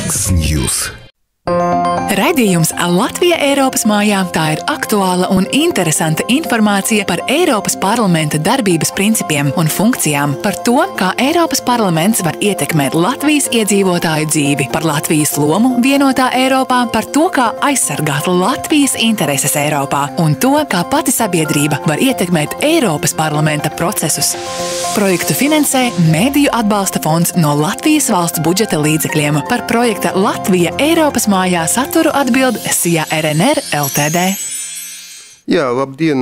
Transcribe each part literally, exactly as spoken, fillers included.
X News. Raidījums Latvija Eiropas mājā – tā ir aktuāla un interesanta informācija par Eiropas parlamenta darbības principiem un funkcijām, par to, kā Eiropas parlaments var ietekmēt Latvijas iedzīvotāju dzīvi, par Latvijas lomu vienotā Eiropā, par to, kā aizsargāt Latvijas intereses Eiropā un to, kā pati sabiedrība var ietekmēt Eiropas parlamenta procesus. Projektu finansē Mēdīju atbalsta fonds no Latvijas valsts budžeta līdzekļiem. Par projekta Latvija Eiropas mājā saturu atbild S I A R N R L T D. Jā, labdien!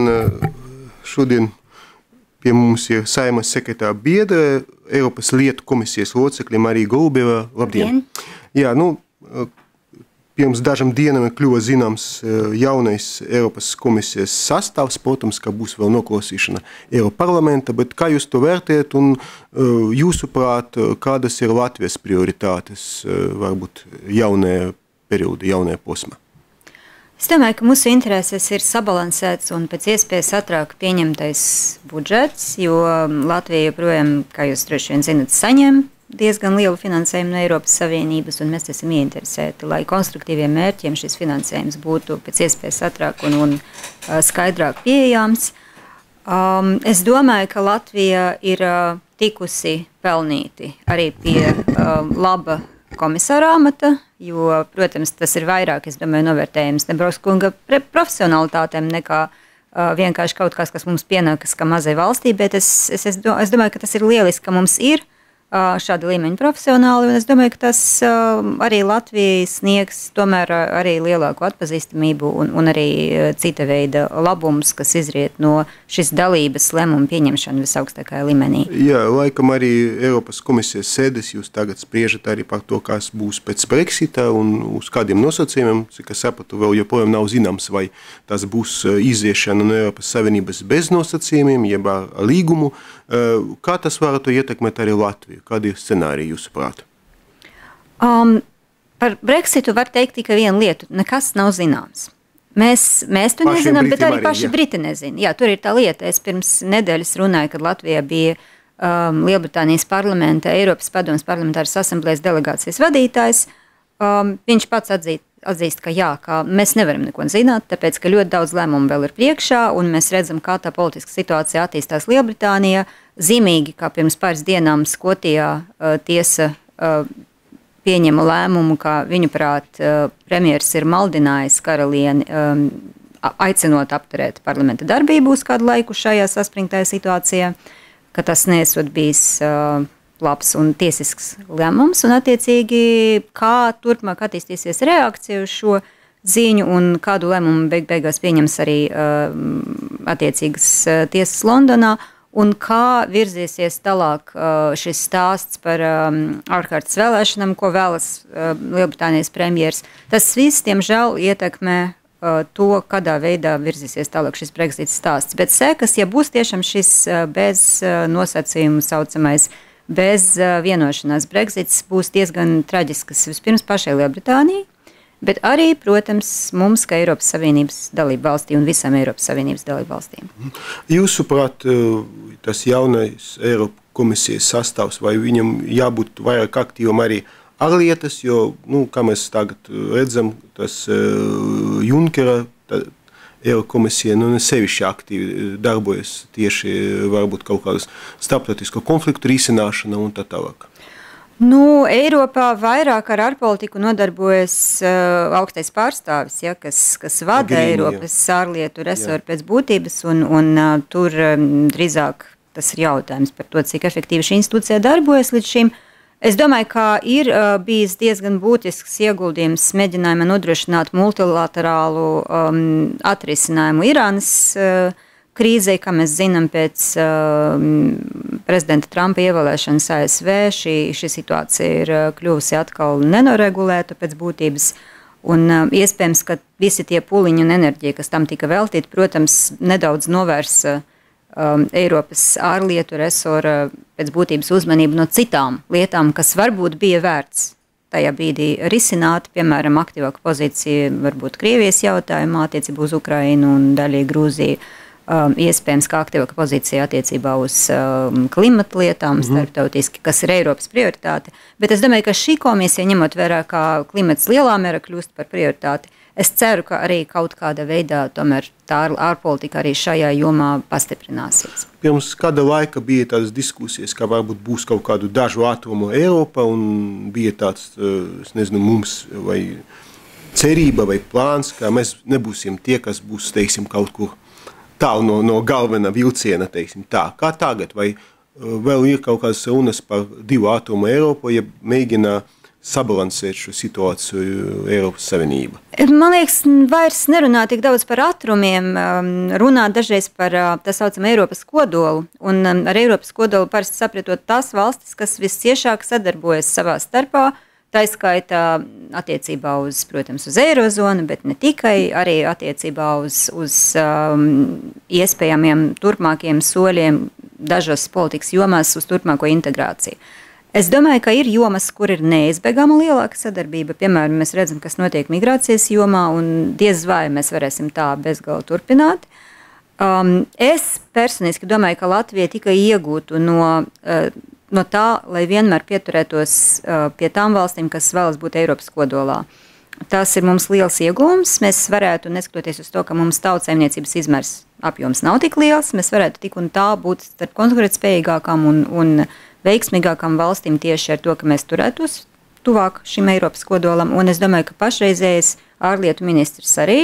Šodien pie mums ir Saeimas sekretāra biedra, Eiropas lietu komisijas locekļa Marija Golubeva. Labdien! Jā, nu, pirms dažam dienam kļuva zināms jaunais Eiropas komisijas sastāvs, protams, ka būs vēl noklausīšana Eiropa parlamenta, bet kā jūs to vērtējat un jūsuprāt, kādas ir Latvijas prioritātes, varbūt jaunajā perioda, jaunajā posmā? Es domāju, ka mūsu interesēs ir sabalansēts un pēc iespējas ātrāk pieņemtais budžets, jo Latvija joprojām, kā jūs droši vien zinat, saņem diezgan lielu finansējumu no Eiropas Savienības, un mēs esam ieinteresēti, lai konstruktīviem mērķiem šis finansējums būtu pēc iespējas ātrāk un, un uh, skaidrāk pieejams. Um, es domāju, ka Latvija ir uh, tikusi pelnīti arī pie uh, laba komisāra amata, jo, protams, tas ir vairāk, es domāju, novērtējums Dombrovskunga profesionalitātēm nekā uh, vienkārši kaut kas, kas mums pienākas kā mazai valstī, bet es, es, es domāju, ka tas ir lieliski, ka mums ir uh, šāda līmeņa profesionāli, un es domāju, ka tas uh, arī Latvijai sniegs tomēr uh, arī lielāku atpazīstamību un, un arī uh, cita veida labums, kas izriet no šis dalības lēmumu pieņemšana visaugstākajā līmenī. Jā, laikam arī Eiropas komisijas sēdes jūs tagad spriežat arī par to, kas būs pēc Brexita un uz kādiem nosacījumiem, cik es sapratu, vēl joprojām nav zināms, vai tas būs iziešana no Eiropas Savienības bez nosacījumiem, jeb ar līgumu. Kā tas varētu ietekmēt arī Latviju? Kādi ir scenāriji jūsuprāt? Um, par Brexitu var teikt tikai vienu lietu. Nekas nav zināms. Mēs, mēs to paši nezinām, bet arī paši jā. Briti nezina. Jā, tur ir tā lieta. Es pirms nedēļas runāju, kad Latvijā bija um, Lielbritānijas parlamenta, Eiropas padomes parlamentāras asamblējas delegācijas vadītājs. Um, viņš pats atzīt, atzīst, ka jā, ka mēs nevaram neko zināt, tāpēc, ka ļoti daudz lēmumu vēl ir priekšā, un mēs redzam, kā tā politiska situācija attīstās Lielbritānijā. Zīmīgi, kā pirms pāris dienām Skotijā uh, tiesa uh, pieņema lēmumu, ka viņuprāt premjers ir maldinājis karalieni, um, aicinot apturēt parlamenta darbību uz kādu laiku šajā saspringtajā situācijā, ka tas neesot bijis uh, labs un tiesisks lēmums, un attiecīgi, kā turpmāk attīstīsies reakcija uz šo ziņu un kādu lēmumu beig beigās pieņems arī uh, attiecīgas uh, tiesas Londonā, un kā virzīsies tālāk uh, šis stāsts par um, ārkārtas vēlēšanām, ko vēlas uh, Lielbritānijas premjers. Tas viss, diemžēl, ietekmē uh, to, kādā veidā virzīsies tālāk šis Brexit stāsts. Bet sekas, ja būs tiešām šis uh, bez uh, nosacījumu saucamais, bez uh, vienošanās Brexits, būs diezgan traģiskas vispirms pašai Lielbritānijai, bet arī, protams, mums, kā Eiropas Savienības dalību valstī un visām Eiropas Savienības dalību valstīm. Jūsuprāt, tas jaunais Eiropas komisijas sastāvs, vai viņam jābūt vairāk aktīvam arī ārlietas, jo, nu, kā mēs tagad redzam, tas uh, Junkera Eiropas komisija, nu, sevišķi aktīvi darbojas tieši varbūt kaut kādas starptautisko konfliktu risināšana un tā tālāk. Nu, Eiropā vairāk ar ārpolitiku nodarbojas uh, augstais pārstāvis, ja, kas, kas vada Grīni, Eiropas jā. ārlietu resoru pēc būtības, un, un uh, tur um, drīzāk tas ir jautājums par to, cik efektīvi šī institūcija darbojas līdz šim. Es domāju, ka ir uh, bijis diezgan būtisks ieguldījums mēģinājumā nodrošināt multilaterālu um, atrisinājumu Irānas uh, krīzei, kā mēs zinām, pēc uh, prezidenta Trumpa ievēlēšanas A S V, šī, šī situācija ir uh, kļuvusi atkal nenoregulēta pēc būtības, un uh, iespējams, ka visi tie pūliņi un enerģija, kas tam tika veltīti, protams, nedaudz novērsa um, Eiropas ārlietu resora pēc būtības uzmanību no citām lietām, kas varbūt bija vērts tajā brīdī risināt, piemēram, aktīvāku pozīciju varbūt Krievijas jautājumā, attiecībā uz Ukrainu un daļai Grūziju. um, iespējams kā aktīvāka pozīcija attiecībā uz um, klimata lietām, mm-hmm. starptautiski, kas ir Eiropas prioritāte. Bet es domāju, ka šī komisija, ņemot vērā, kā klimats lielā mērā kļūst par prioritāti, es ceru, ka arī kaut kāda veidā tomēr tā ārpolitika arī šajā jomā pastiprināsies. Pirms kāda laika bija tādas diskusijas, ka varbūt būs kaut kādu dažu atomu Eiropa, un bija tāds, es nezinu, mums vai cerība vai plāns, ka mēs nebūsim tie, kas būs, teiksim, kaut kur tālu no, no galvenā vilciena, teiksim, tā. Kā tagad? Vai vēl ir kaut kādas runas par divu atomu Eiropu, ja mēģina sabalansēt šo situāciju Eiropas Savienība? Man liekas, vairs nerunā tik daudz par atrumiem, runā dažreiz par tā saucam Eiropas kodolu. Un ar Eiropas kodolu parasti sapratot tās valstis, kas visciešāk sadarbojas savā starpā, tā izskaitā attiecībā uz, protams, uz Eirozonu, bet ne tikai, arī attiecībā uz, uz um, iespējamiem turpmākiem soļiem dažos politikas jomās uz turpmāko integrāciju. Es domāju, ka ir jomas, kur ir neizbēgama lielāka sadarbība. Piemēram, mēs redzam, kas notiek migrācijas jomā, un diez vai mēs varēsim tā bezgala turpināt. Um, es personiski domāju, ka Latvija tikai iegūtu no uh, no tā, lai vienmēr pieturētos uh, pie tām valstīm, kas vēlas būt Eiropas kodolā. Tas ir mums liels iegūms. Mēs varētu, neskatoties uz to, ka mums tautsaimniecības izmērs apjoms nav tik liels, mēs varētu tik un tā būt starp konkurētspējīgākām un, un veiksmīgākām valstīm tieši ar to, ka mēs turētos tuvāk šim Eiropas kodolam. Un es domāju, ka pašreizējais ārlietu ministrs arī,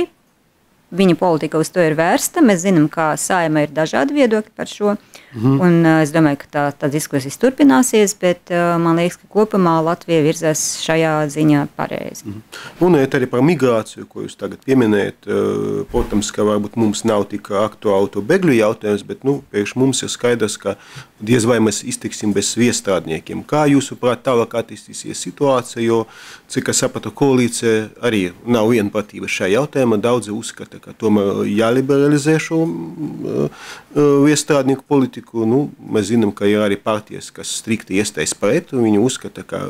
viņa politika uz to ir vērsta. Mēs zinām, ka Saeimā ir dažādi viedokļi par šo. Mm. Un uh, es domāju, ka tā, tā diskusijas turpināsies, bet uh, man liekas, ka kopumā Latvija virzās šajā ziņā pareizi. Mm. Runājot arī par migrāciju, ko jūs tagad pieminējat, uh, protams, ka varbūt mums nav tik aktuāli to bēgļu jautājums, bet nu, priekš mums ir skaidrs, ka diez vai mēs iztiksim bez viestrādniekiem. Kā jūsuprāt tālāk attīstīsies situācija, jo, cik es sapratu, koalīcija arī nav vienprātība šajā jautājumā, daudzi uzskata, ka tomēr jāliberalizē šo uh, uh, viestrādnieku politiku. Nu, mēs zinām, ka ir arī partijas, kas strikti iestājas pret, un viņi uzskata, ka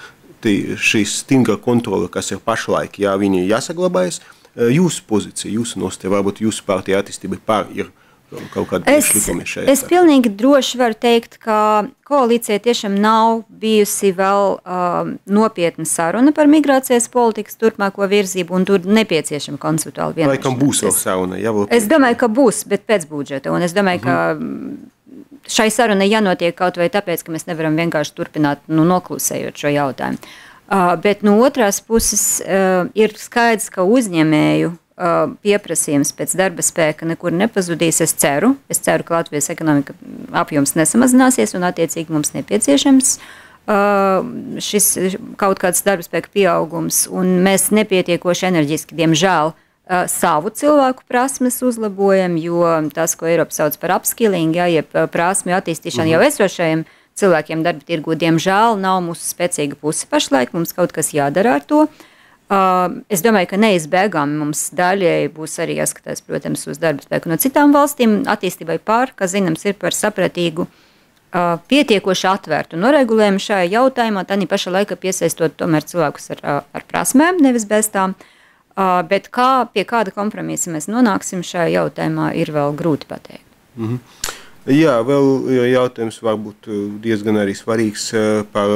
šī stingra kontrole, kas ir pašlaik, jā, viņi jāsaglabājas. Jūsu pozīcija, jūsu nostāja, varbūt jūsu partija attīstība pār ir kaut kāda priekšlikumi šeit. Es pilnīgi droši varu teikt, ka koalīcija tiešām nav bijusi vēl uh, nopietna saruna par migrācijas politikas turpmāko virzību, un tur nepieciešama konceptuāla vienošanās. Laikam būs vēl saruna, jā? Vēl... Es domāju, ka būs, bet pēc budžeta, un es domāju, mhm. ka šai sarunai jānotiek kaut vai tāpēc, ka mēs nevaram vienkārši turpināt, nu, noklusējot šo jautājumu. Uh, bet no otrās puses uh, ir skaidrs, ka uzņēmēju Uh, pieprasījums pēc darba spēka nekur nepazudīs. Es ceru, es ceru, ka Latvijas ekonomika apjoms nesamazināsies un attiecīgi mums nepieciešams uh, šis kaut kāds darba spēka pieaugums, un mēs nepietiekoši enerģiski, diemžēl, uh, savu cilvēku prasmes uzlabojam, jo tas, ko Eiropa sauc par upskilling, ja, jeb prasmju attīstīšanu jau esošajiem cilvēkiem darba tirgu, diemžēl nav mūsu spēcīga puse pašlaik, mums kaut kas jādara ar to. Uh, es domāju, ka neizbēgami mums daļēji būs arī jāskatās, protams, uz darba spēku no citām valstīm. Attīstībai pār, kas zināms, ir par sapratīgu, uh, pietiekoši atvērtu noregulējumu šajā jautājumā, tā pašā laikā piesaistot tomēr cilvēkus ar, ar prasmēm, nevis bez tām. Uh, bet kā, pie kāda kompromisa mēs nonāksim šajā jautājumā, ir vēl grūti pateikt. Mm-hmm. Jā, vēl jautājums varbūt diezgan arī svarīgs par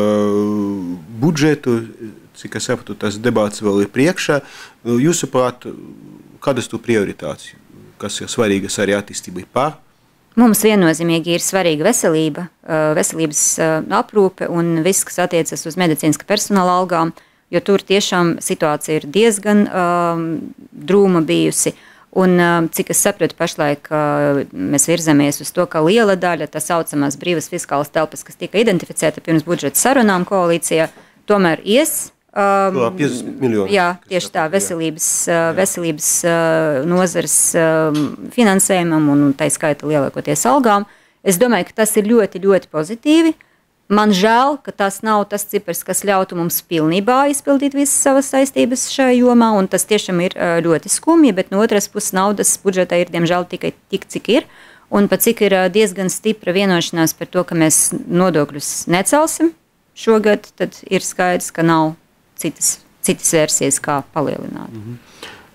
budžetu. Cik es sapratu, tas debats vēl ir priekšā. Jūsuprāt, kādas tu prioritātes, kas ir svarīgas arī attīstībai pār? Mums viennozīmīgi ir svarīga veselība, veselības aprūpe un viss, kas attiecas uz medicīniska personāla algām, jo tur tiešām situācija ir diezgan um, drūma bijusi. Un, cik es sapratu, pašlaik mēs virzamies uz to, ka liela daļa tā saucamās brīvas fiskālas telpas, kas tika identificēta pirms budžeta sarunām koalīcijā, tomēr ies. Um, piecdesmit miljoni. Jā, tieši tā, veselības, jā. veselības nozares finansējumam un tā skaita lielākoties algām. Es domāju, ka tas ir ļoti, ļoti pozitīvi. Man žēl, ka tas nav tas cipars, kas ļautu mums pilnībā izpildīt visas savas saistības šajā jomā, un tas tiešām ir ļoti skumji, bet no otras puses naudas budžetā ir, diemžēl, tikai tik, cik ir. Un pat cik ir diezgan stipra vienošanās par to, ka mēs nodokļus necelsim šogad, tad ir skaidrs, ka nav citas, citas versijas, kā palielināt. Mm-hmm.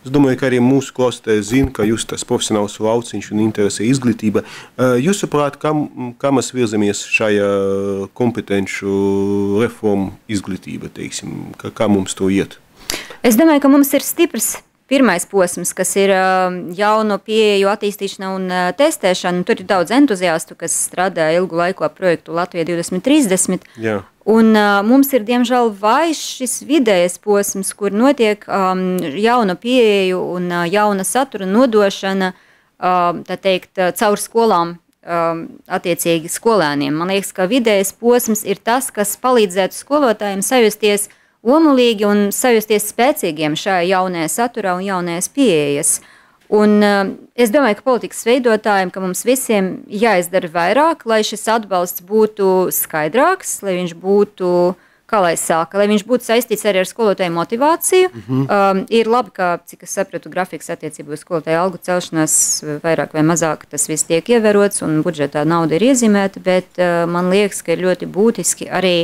Es domāju, ka arī mūsu klausītāji zina, ka jūs tas profesionāls lauciņš un interesē izglītība. Jūsuprāt, kā, kā mēs virzamies šajā kompetenču reformu izglītība, teiksim, kā, kā mums to iet? Es domāju, ka mums ir stiprs pirmais posms, kas ir jauno pieeju attīstīšana un testēšana. Tur ir daudz entuziastu, kas strādā ilgu laiku ap projektu Latvija divdesmit trīsdesmit. Jā. Un uh, mums ir, diemžēl, vājš šis vidējais posms, kur notiek um, jauna pieeju un uh, jauna satura nodošana, uh, tā teikt, uh, caur skolām, um, attiecīgi skolēniem. Man liekas, ka vidējais posms ir tas, kas palīdzētu skolotājiem sajusties omulīgi un sajusties spēcīgiem šajā jaunajā saturā un jaunajās pieejas. Un uh, es domāju, ka politikas veidotājiem, ka mums visiem jāizdara vairāk, lai šis atbalsts būtu skaidrāks, lai viņš būtu, kā lai sāka, lai viņš būtu saistīts arī ar skolotāju motivāciju. Mm-hmm. um, ir labi, ka, cik es sapratu, grafiks attiecībā uz skolotāju algu celšanās vairāk vai mazāk tas viss tiek ievērots un budžetā nauda ir iezīmēta, bet uh, man liekas, ka ir ļoti būtiski arī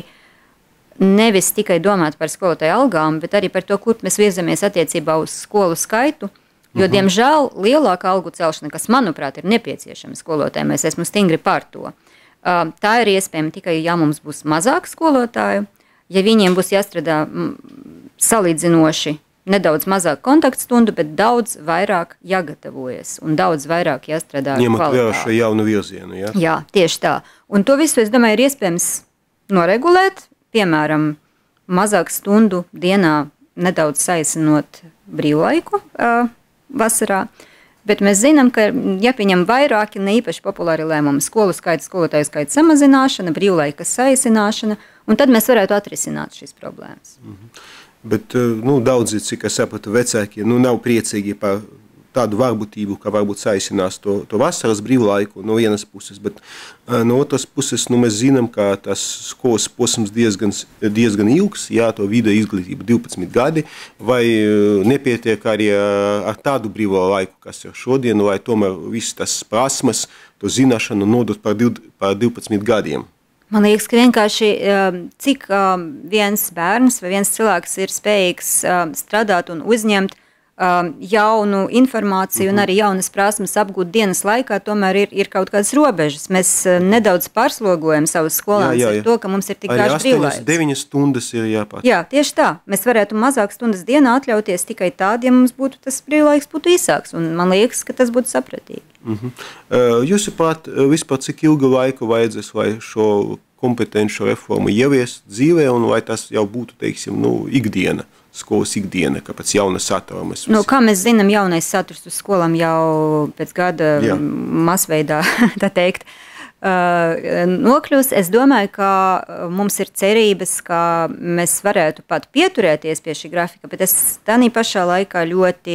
nevis tikai domāt par skolotāju algām, bet arī par to, kur mēs virzamies attiecībā uz skolu skaitu. Jo, uh-huh. diemžēl, lielāka algu celšana, kas, manuprāt, ir nepieciešama skolotājiem, es esmu stingri par to. Uh, tā ir iespējama tikai, ja mums būs mazāk skolotāju, ja viņiem būs jāstrādā m, salīdzinoši nedaudz mazāk kontaktstundu, bet daudz vairāk jāgatavojas un daudz vairāk jāstrādā ar kvalitāti. Ņemot vērā šo jaunu virzienu, jā? Jā, tieši tā. Un to visu, es domāju, ir iespējams noregulēt, piemēram, mazāk stundu dienā nedaudz saīsinot brīvlaiku, uh, vasarā, bet mēs zinām, ka jāpieņem vairāki ne īpaši populāri lēmumi - skolu skaita, skolotāju skaita samazināšana, brīvlaika saīsināšana, un tad mēs varētu atrisināt šīs problēmas. Mm-hmm. Bet nu, daudzi, cik es sapratu, vecāki nu, nav priecīgi par tādu varbūtību, ka varbūt saīsinās to, to vasaras brīvlaiku no vienas puses, bet uh, no otras puses nu, mēs zinām, ka tas skolas posms diezgan, diezgan ilgs, jā, to video izglītība divpadsmit gadi, vai uh, nepietiek arī uh, ar tādu brīvo laiku, kas ir šodien, lai tomēr viss tas prasmes, to zināšanu nodot par, div, par divpadsmit gadiem. Man liekas, ka vienkārši cik viens bērns vai viens cilvēks ir spējīgs strādāt un uzņemt jaunu informāciju un arī jaunas prasmes apgūt dienas laikā, tomēr ir, ir kaut kādas robežas. Mēs nedaudz pārslogojam savus skolēnus ar to, ka mums ir tik garš brīvlaiks. Arī deviņas stundas ir jāpār. Jā, tieši tā. Mēs varētu mazāk stundas dienā atļauties tikai tādi, ja mums būtu tas brīvlaiks būtu īsāks. Un man liekas, ka tas būtu sapratīgi. Uh-huh. uh, Jūsuprāt, vispār cik ilgu laiku vajadzēs, lai šo kompetenšu reformu ieviest dzīvē un lai tas jau būtu, teiksim, nu, ikdiena? Skolas ikdiena, ka pēc jauna satura mēs visi... Nu, kā mēs zinām, jaunais saturs uz skolām jau pēc gada Jā. masveidā, tā teikt, uh, nokļūs. Es domāju, ka mums ir cerības, ka mēs varētu pat pieturēties pie šī grafika, bet es tādā pašā laikā ļoti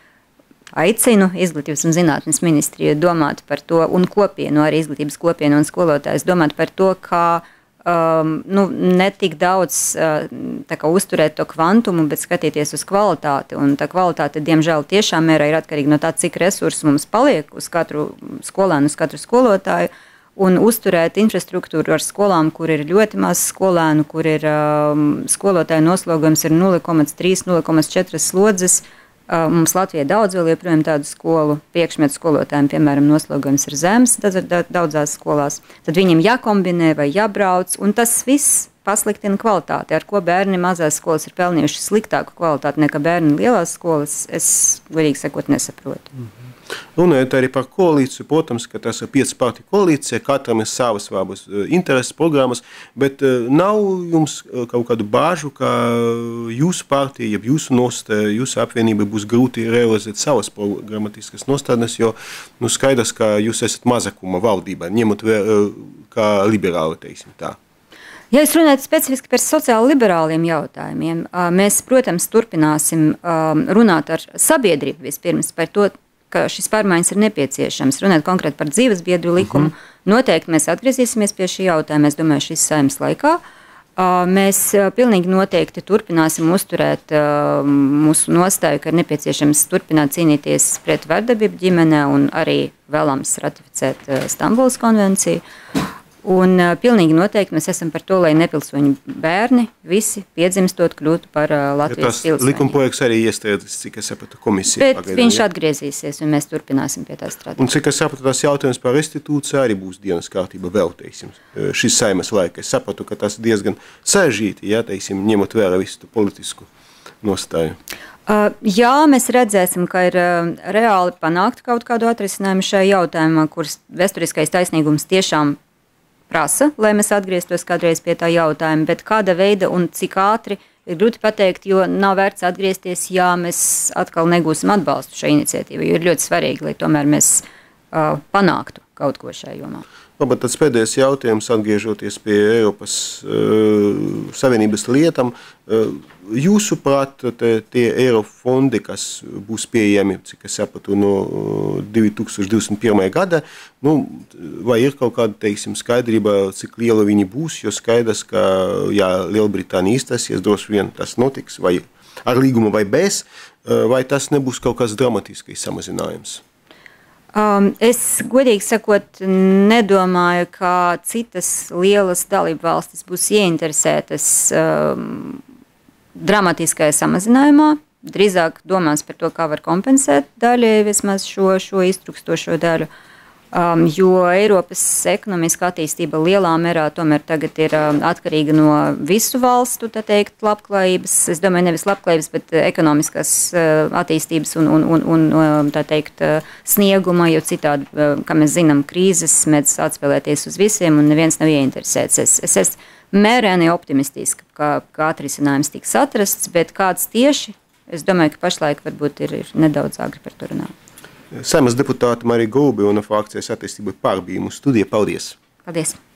aicinu Izglītības un zinātnes ministriju domāt par to, un kopienu, arī izglītības kopienu un skolotājus domāt par to, kā Um, nu, ne tik daudz uh, tā kā uzturēt to kvantumu, bet skatīties uz kvalitāti. Un tā kvalitāte, diemžēl, tiešām mērā ir atkarīga no tā, cik resursi mums paliek uz katru skolēnu, uz katru skolotāju, un uzturēt infrastruktūru ar skolām, kur ir ļoti maz skolēnu, kur ir um, skolotāju noslogojums ir nulle komats trīs, nulle komats četri slodzes. Uh, mums Latvijā daudz vēl joprojām tādu skolu priekšmetu skolotājiem, piemēram, noslogojums ir zemes daudzās skolās. Tad viņiem jākombinē vai jābrauc, un tas viss pasliktina kvalitāti, ar ko bērni mazās skolas ir pelnījuši sliktāku kvalitāti nekā bērni lielās skolas. Es, godīgi sakot, nesaprotu. Mm-hmm. Runājot arī par koalīciju, protams, ka tas ir piecu partiju koalīcija, katram ir savas vārbas intereses programmas, bet nav jums kaut kādu bāžu, ka jūsu partija, ja jūsu nostāja, jūsu apvienība būs grūti realizēt savas programmatiskas nostādnes, jo nu, skaidrs, ka jūs esat mazākuma valdībā, ņemot vēr, kā liberāli, teiksim tā. Ja es runātu specifiski par sociāli liberāliem jautājumiem, mēs, protams, turpināsim runāt ar sabiedrību vispirms par to, ka šis pārmaiņas ir nepieciešams. Runāt konkrēti par dzīvesbiedru likumu. Uh-huh. Noteikti mēs atgriezīsimies pie šī jautājuma, es domāju, šīs saimnes laikā. Mēs pilnīgi noteikti turpināsim uzturēt mūsu nostāju, ka ir nepieciešams turpināt cīnīties pret vardarbību ģimenē un arī vēlams ratificēt Stambulas konvenciju. Un uh, pilnīgi noteikti mēs esam par to, lai nepilsoņu bērni visi piedzimstot kļūtu par uh, Latvijas pilsoņiem. Tas likumprojekts arī iestādes, cik es sapratu, komisija. Bet pagaidām, viņš ja? atgriezīsies, un mēs turpināsim pie tā strādāt. Un cik es sapratu, tas jautājums par restitūciju arī būs dienas kārtība vēl, teiksim, šis Saimas laika. Es sapratu, ka tas diezgan sarežģīti, ja, teiksim, ņemot vērā visu politisku nostāju. Uh, jā, mēs redzēsim, ka ir uh, reāli panākt kaut kādu atrisinājumu šajā jautājumā, kuras vēsturiskais taisnīgums tiešām prasa, lai mēs atgrieztos kādreiz pie tā jautājuma, bet kāda veida un cik ātri ir grūti pateikt, jo nav vērts atgriezties, ja mēs atkal negūsim atbalstu šai iniciatīvai, jo ir ļoti svarīgi, lai tomēr mēs uh, panāktu kaut ko šajā jomā. Labi, tad pēdējais jautājums, atgriežoties pie Eiropas uh, Savienības lietām. Uh, jūsuprāt, te, tie eiro fondi, kas būs pieejami, cik es sapratu, no divi tūkstoši divdesmit pirmā gada, nu, vai ir kaut kāda, teiksim, skaidrība, cik liela viņi būs, jo skaidrs, ka, ja Lielbritānija izstāsies, droši vien tas notiks, vai ar līgumu vai bez, uh, vai tas nebūs kaut kāds dramatiskais samazinājums? Um, es, godīgi sakot, nedomāju, ka citas lielas dalību valstis būs ieinteresētas um, dramatiskajā samazinājumā. Drīzāk domās par to, kā var kompensēt daļai vismaz šo, šo iztrukstošo daļu. Um, jo Eiropas ekonomiskā attīstība lielā mērā tomēr tagad ir um, atkarīga no visu valstu, tā teikt, labklājības. Es domāju, nevis labklājības, bet ekonomiskās uh, attīstības un, un, un, un tā teikt, uh, snieguma, jo citādi, uh, kā mēs zinām, krīzes mēdz atspēlēties uz visiem un neviens nav ieinteresēts. Es, es esmu mērēni optimistiski, ka, ka atrisinājums tiks atrasts, bet kāds tieši, es domāju, ka pašlaik varbūt ir, ir nedaudz agri par to runāt. Saeimas deputāte Marija Gulbe un Frakcijas attīstībai par bija mūsu studija. Paldies! Paldies!